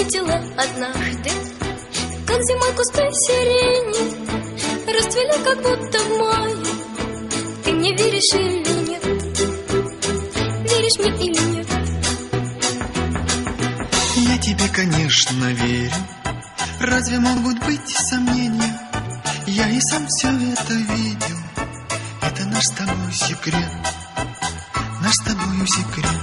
заметила однажды, как зимой кусты сирени расцвели, как будто в мае. Ты мне веришь или нет? Веришь мне или нет? Я тебе, конечно, верю. Разве могут быть сомнения? Я и сам все это видел. Это наш с тобой секрет. Наш с тобою секрет.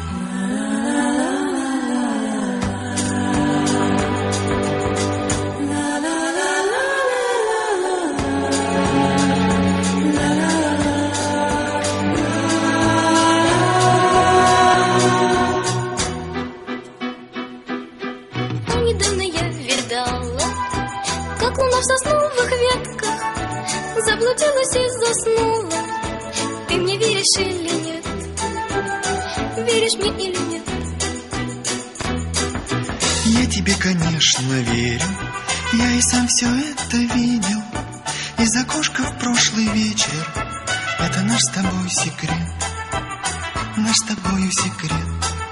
Недавно я видала, как луна в сосновых ветках заблудилась и заснула. Ты мне веришь или нет? Веришь мне или нет? Я тебе, конечно, верю. Я и сам все это видел. Из окошка в прошлый вечер. Это наш с тобой секрет. Наш с тобою секрет.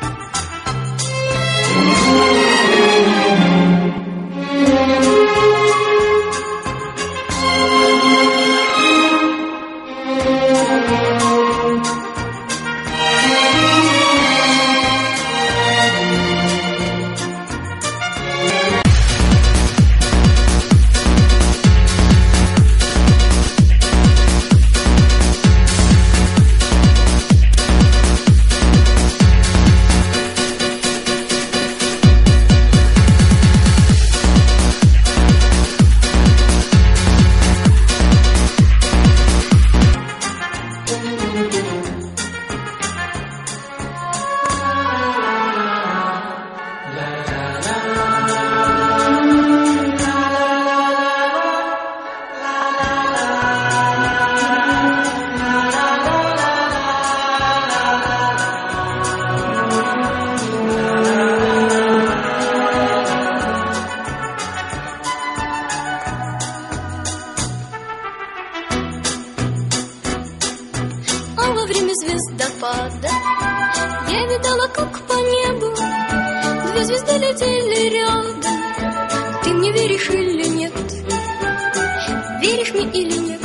А во время звездопада я видала, как по небу две звезды летели рядом. Ты мне веришь или нет? Веришь мне или нет?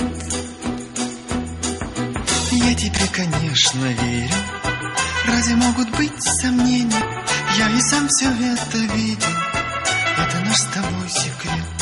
Я тебе, конечно, верю. Разве могут быть сомнения? Я и сам все это видел. Это наш с тобой секрет.